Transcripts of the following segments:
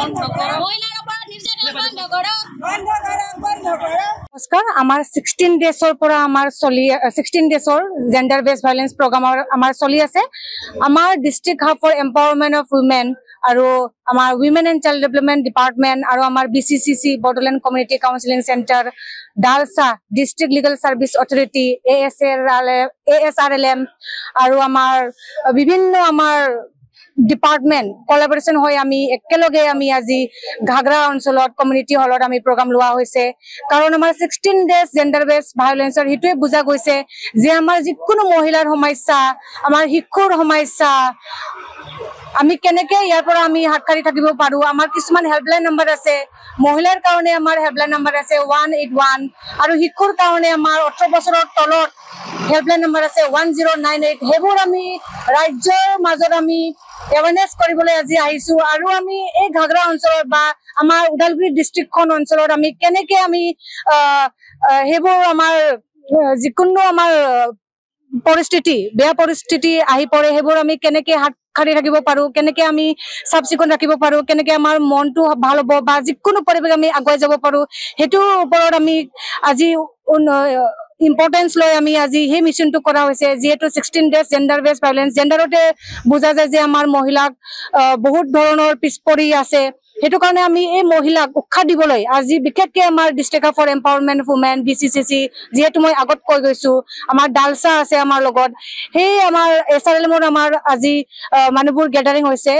নমস্কাৰ আমাৰ 16 ডেছৰ পৰা আমাৰ 16 ডেছৰ জেন্ডাৰ বেস ভায়োলেন্স প্ৰগ্ৰাম আমাৰ চলি আছে আমাৰ district hub for empowerment of women আৰু আমাৰ women and child development department আৰু আমাৰ BCCC Bodoland community counselling centre DALSA district legal service authority ASRLM আৰু আমাৰ বিভিন্ন আমাৰ ডিপাৰ্টমেন্ট কোলাবৰেশন হৈ আমি একেলগে আমি আজি ঘাগৰা অঞ্চলত কমিউনিটি হলত আমি প্ৰগ্ৰাম লোৱা হৈছে কাৰণ আমাৰ 16 ডেজ জেন্ডাৰ বেস ভায়োলেন্সৰ হিটোৱে বুজা গৈছে যে আমাৰ যিকোনো মহিলাৰ সমস্যা আমাৰ শিশুৰ সমস্যা আমি কেনেকে ইয়াৰ পৰা আমি হাতখাৰি থাকিব পাৰো আমাৰ কিছুমান হেল্পলাইন নম্বৰ আছে মহিলাৰ কাৰণে আমাৰ হেল্পলাইন নম্বৰ আছে 181 আৰু শিশুৰ কাৰণে আমাৰ 18 বছৰৰ তলত হেল্পলাইন নম্বৰ আছে 1098 হেবোৰ আমি ৰাজ্যৰ মাজত আমি এৱাৰনেছ কৰিবলৈ আজি আহিছো আৰু আমি এই ঘাগৰা অঞ্চলত বা আমাৰ উদালগুৰি ডিস্ট্ৰিক্টখন অঞ্চলত আমি কেনেকে আমি হেবোৰ আমাৰ যিকোনো আমাৰ পৰিস্থিতি বেয়া পৰিস্থিতি আহি পৰে হেবোৰ আমি কেনেকে হাত খাৰি থাকিব পাৰো কেনেকে আমি সাবচিকন ৰাখিব পাৰো কেনেকে আমাৰ মনটো ভাল হ'ব বা যিকোনো পৰিবেশ আমি আগুৱাই যাব পাৰো হেতু ওপৰত আমি আজি ইম্পৰ্টেন্স লৈ আমি আজি হে মিশনটো কৰা হৈছে যেটো 16 ডেজ জেন্ডাৰ বেস ভায়োলেন্স জেন্ডাৰতে বুজা যায় যে আমাৰ মহিলাক বহুত ধৰণৰ পিছপৰি আছে হেতু কাৰণে আমি এই মহিলাক উৎসাহ দিবলৈ আজি বিশেষকৈ আমাৰ district for empowerment of women BCCC যেটো মই আগত কৈ গৈছো আমাৰ ডালসা আছে আমাৰ লগত হে আমাৰ SRLM আমাৰ আজি মানুহবোৰ গ্যাদাৰিং হৈছে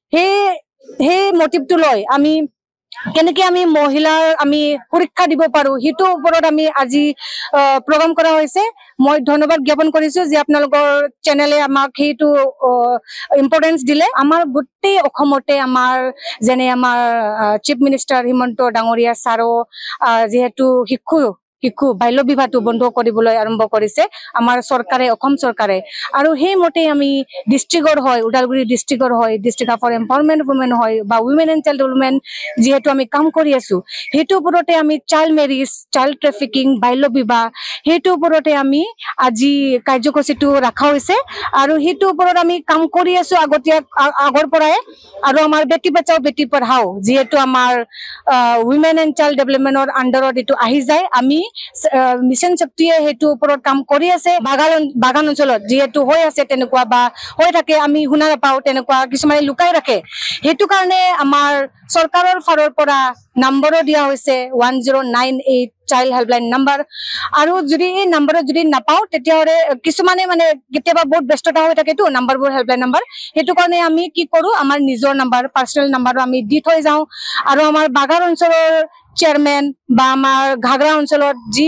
হে মোটিভটো লৈ আমি কেনেকে আমি মহিলাৰ আমি সুৰক্ষা দিব পাৰো হিটো ওপৰত আমি আজি প্ৰগ্ৰাম কৰা হৈছে মই ধন্যবাদ জ্ঞাপন কৰিছো যে আপোনালোকৰ চেনেলে আমাক হিটো ইম্পৰ্টেন্স দিলে আমাৰ গোটেই অসমতে আমাৰ যেনে আমাৰ চিফ মিনিষ্টাৰ হিমন্ত ডাঙৰীয়া সাৰো যেহেতু শিশু বাল্য বিবাহটো বন্ধ কৰিবলৈ আৰম্ভ কৰিছে আমাৰ চৰকাৰে অসম চৰকাৰে আৰু সেই মতে আমি ডিস্ট্ৰিক্টৰ হয় উদালগুৰি ডিস্ট্ৰিক্টৰ হয় district for empowerment of women হয় বা উইমেন এণ্ড চাইল্ড ডেভেলপমেন্ট যেহেতু আমি কাম কৰি আছো হেতু ওপৰতে আমি চাইল্ড মেৰিজ চাইল্ড ট্ৰেফিকিং বাল্য বিবাহ হেতু ওপৰতে আমি আজি কাৰ্যসূচীটো ৰাখা হৈছে আৰু হেতু ওপৰত আমি কাম কৰি আছো আগৰ পৰাই আৰু আমাৰ বেটি বাঁচাও বেটি পঢ়াও যেহেতু আমাৰ উইমেন এণ্ড চাইল্ড ডেভেলপমেন্টৰ আন্ডাৰত এটো আহি যায় আমি মিশন শক্তিয়ে হেতু ওপৰত কাম কৰি আছে বাগান অঞ্চলত যেহেতু হৈ আছে তেনেকুৱা বা হৈ থাকে আমি শুনা নাপাও তেনেকুৱা কিছুমানে লুকাই ৰাখে হেতু কাৰণে আমাৰ চৰকাৰৰ ফালৰ পৰা নম্বৰো দিয়া হৈছে 1098 চাইল্ড হেল্পলাইন নম্বৰ আৰু যদি এই নম্বৰত যদি নাপাও তেতিয়াহলে কিছুমানে মানে কেতিয়াবা বহুত ব্যস্ততা হৈ থাকেতো নম্বৰবোৰ হেল্পলাইন নম্বৰ হেতু কাৰণে আমি কি কৰো আমাৰ নিজৰ নম্বৰ পাৰ্সোনাল নম্বৰ আমি দি থৈ যাও আৰু আমাৰ বাগান অঞ্চলৰ চেয়াৰম্যান বা আমাৰ ঘাগৰা অঞ্চলত যি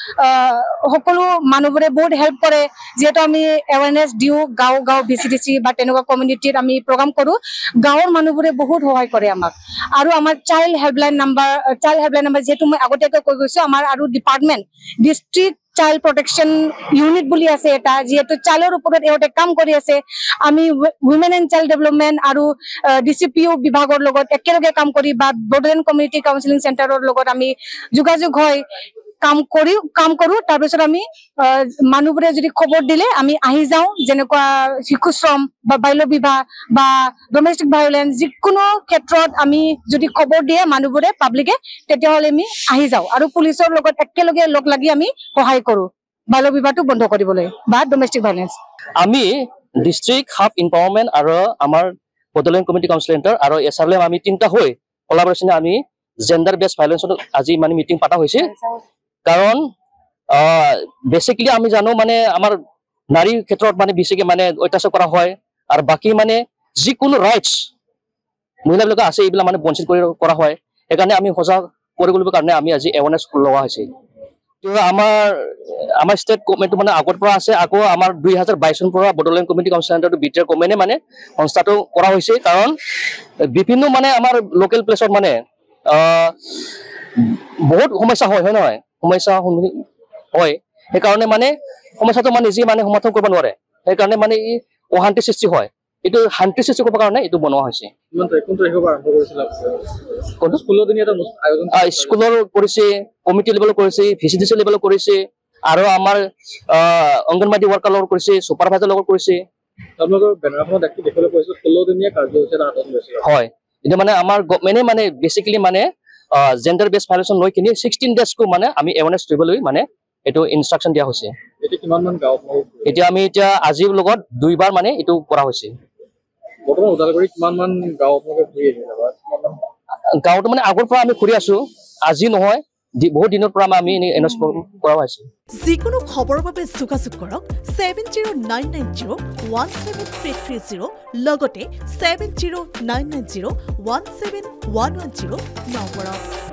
সকলো মানুহবোৰে বহুত হেল্প কৰে যেটো আমি এৱাৰনেছ দিও গাঁও BCCC বা তেনেকুৱা কমিউনিটিত আমি প্ৰগ্ৰাম কৰো গাঁৱৰ মানুহবোৰে বহুত সহায় কৰে আমাক আৰু আমাৰ চাইল্ড হেল্পলাইন নম্বৰ যেটো মই আগতীয়াকৈ কৈ গৈছো আমাৰ আৰু department district child protection unit বুলি আছে এটা যেটো চাইল্ডৰ ওপৰত এওঁতে কাম কৰি আছে আমি উইমেন এণ্ড চাইল্ড ডেভেলপমেন্ট আৰু DCPO বিভাগৰ লগত একেলগে কাম কৰি বা বডোলেণ্ড কমিউনিটি কাউন্সেলিং সেন্টাৰৰ লগত আমি যোগাযোগ হয় কাম কৰো তাৰ পিছত আমি মানুহবোৰে যদি খবৰ দিলে আমি আহি যাও যেনেকুৱা শিশু শ্ৰম বা বাল্য বিবাহ বা ডোমেষ্টিক ভায়োলেন্স যিকোনো ক্ষেত্ৰত আমি যদি খবৰ দিয়ে মানুহবোৰে পাব্লিকে তেতিয়াহলে আমি আহি যাও আৰু পুলিচৰ লগত একেলগে লগ লাগি আমি সহায় কৰো বাল্য বিবাহটো বন্ধ কৰিবলৈ বা ডোমেষ্টিক ভায়োলেন্স আমি ডিস্ট্ৰিক্ট হাব এম্পাৱাৰমেন্ট আৰু আমাৰ বডোলেণ্ড কমিউনিটি কাউন্সিল সেন্টাৰ আৰু SRLM আমি তিনটা হৈ কোলাবৰেশনে আমি জেন্ডাৰ বেস ভায়োলেন্সৰ আজি মানে মিটিং পাতা হৈছে কাৰণ বেসিক্যালি আমি জানো মানে আমাৰ নাৰী ক্ষেত্ৰত মানে বেছিকে মানে অত্যাচাৰ কৰা হয় আৰু বাকি মানে যিকোনো ৰাইটস মহিলাবিলাক আছে এইবিলাক মানে বঞ্চিত কৰা হয় একাৰণে আমি সজাগ কৰিবলৈ কাৰণে আমি আজি এৱাৰনেছ লোৱা হৈছে আমাৰ ষ্টেট গভৰ্ণমেণ্ট মানে আগৰ পৰা আছে আকৌ আমাৰ 2022 চনৰ পৰা বডোলেণ্ড কমিউনিটি কাউন্সিল সেন্টাৰটো বিটিআৰ কমেনে মানে সংস্থাটো কৰা হৈছে কাৰণ বিভিন্ন মানে আমাৰ লোকেল প্লেছত মানে বহুত সমস্যা হয় নহয় সমস্যা হয় সেইকাৰণে মানে সমস্যাটো মানে নিজে মানে সমাধান কৰিব নোৱাৰে সেইকাৰণে মানে ই অশান্তি সৃষ্টি হয় এটো শান্তি সৃষ্টি কৰাৰ কাৰণে এটো বনোৱা হৈছে স্কুলৰ কৰিছে কমিটি লেভেলত কৰিছে VCDC লেভেলত কৰিছে আৰু আমাৰ অংগনবাড়ী ওয়াৰ্কাৰ লগত কৰিছে সুপাৰভাইজাৰ লগত কৰিছে আপোনালোকৰ বেনাৰখনত দেখি দেখিবলৈ পাইছো 16 দিনীয়া কাৰ্যসূচী এটা হাতত লৈছে হয় এতিয়া মানে আমাৰ গভমেণ্টে মানে বেচিকেলি মানে জেণ্ডাৰ বেছ ভাইলেশ্যন লৈ কিনি 16 ডেজকো মানে আমি এৱাৰনেছ কৰিবলৈ মানে এইটো ইনষ্ট্ৰাকশ্যন দিয়া হৈছে এতিয়া কিমানমান গাঁও এতিয়া আমি এতিয়া আজিৰ লগত 2 বাৰ মানে এইটো কৰা হৈছে বৰ্তমান ওদালগুৰি কিমানমান গাঁও আপোনালোকে ঘূৰি আহিলে বা কিমানমান গাঁৱটো মানে আগৰ পৰা আমি ঘূৰি আছো আজি নহয় বহুত দিনৰ পৰা আমি এনএছ কৰা হৈছে যিকোনো খবৰৰ বাবে যোগাযোগ কৰক 7099017330 লগতে 7099017110 নম্বৰত